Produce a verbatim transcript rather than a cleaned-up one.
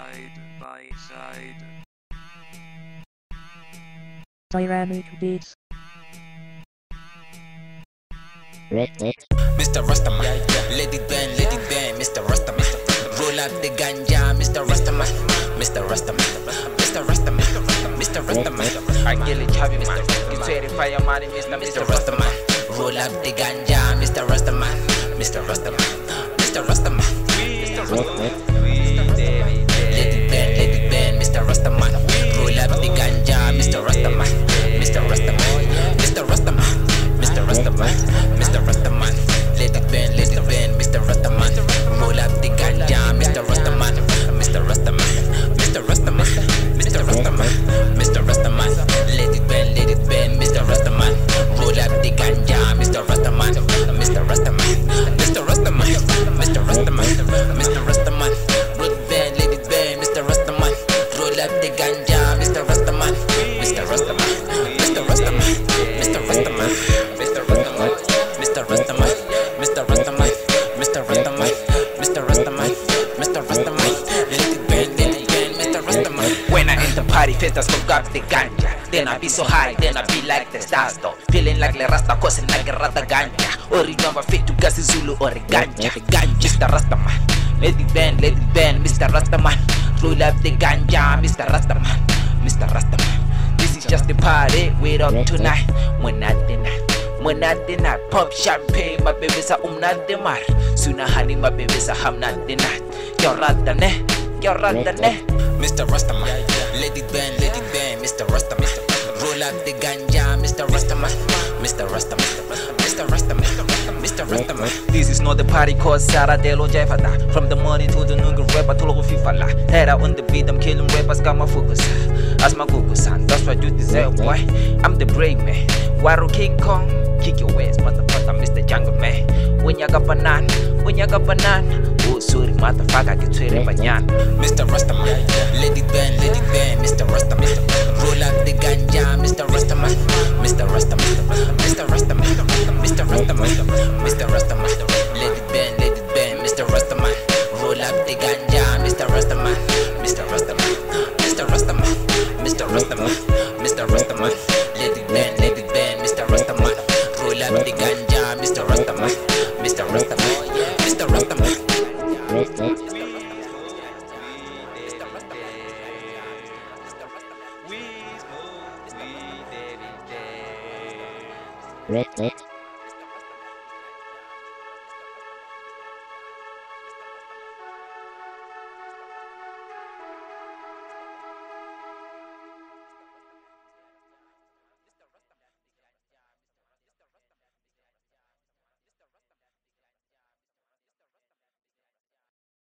side by side. Tyrannic beats. Mister Rastaman, let it bang, let it bang, Mister Rastaman. Roll up the ganja, Mister Rastaman. Mister Rastaman, Mister Rastaman, Mister Rastaman. I kill it, Chavi, man. You verify your money, Mister Mister Rastaman. Roll up the ganja, Mister Rastaman. Mister Rastaman, Mister Rastaman, Mister Rastaman. Let it bang, let it bang, Mister Rastaman. Roll up the ganja, Mister Rastaman. Mister Rastaman, Mister Rastaman, Mister Rastaman, Mister Rastaman. Let it bang, let it bang, Mister Rastaman. Roll up the ganja, Mister Rastaman. Mister Rastaman, Mister Rastaman, Mister Rastaman, Mister Rastaman. Let it bang, let it bang, Mister Rastaman. Roll up the ganja, Mister Rastaman. Mister Rastaman, Mister Rastaman, Mister Rastaman, Mister Rastaman. Roll it bang, let it bang, Mister Rastaman. Roll up the ganja, Mister Rastaman. Mister Rastaman, Mister Rastaman, Mister Rastaman, Mister Rastaman, Mister Rastaman, Mister Rastaman, Mister Rastaman, Mister Rastaman, Mister Rastaman. Let it bang, let it bang, Mister Rastaman. When I enter party, first I smoke up the ganja. Then I be so high, then I be like the stars though. Feeling like the Rasta, causing like a Rasta ganja. Or remember fit to Gazi Zulu or a ganja. Ganja, Mister Rastaman. Let it bang, let it bang, Mister Rastaman. Roll up the ganja, Mister Rastaman. Mister Rastaman. This is just the party, wait up tonight. When I dinner, when I dinner, pop champagne, my baby's a um not the mar. Sooner honey, my baby's a ham not the night. You're rather ne, you're rather ne. Mister Rastaman, let it bang, let it bang, Mister Rastaman. Roll up the ganja, Mister Rastaman. Mister Rastaman, Mister Rastaman, Mister Rastaman. This is not the party cause Sarah Delo Jefada. From the morning to the noon, rapper to logo fifala. Head out on the beat, I'm killing rappers, got my focus. As my Google son, that's what you deserve, boy. I'm the brave man. Waru King Kong, kick your ass, motherfucker, Mister Jungle Man. When you got banana, when you got banana. Oh, sorry, motherfucker, get to it, banyan. Mister Rastaman, let it bang, let it bang, Mister Rastaman. Roll up the ganja, Mister Rastaman. Mister Rastaman, Mister Rastaman, Mister Rastaman, Mister Rastaman. Let it bang, let it bang, Mister Rastaman. Roll up the ganja, Mister Rastaman. Mister Rastaman, Mister Rastaman, Mister Rastaman, Mister Rastaman. Let it bang, let it bang, Mister Rastaman. Roll up the ganja, Mister Rastaman. Mister Rastaman, Mister Rastaman. Red, red.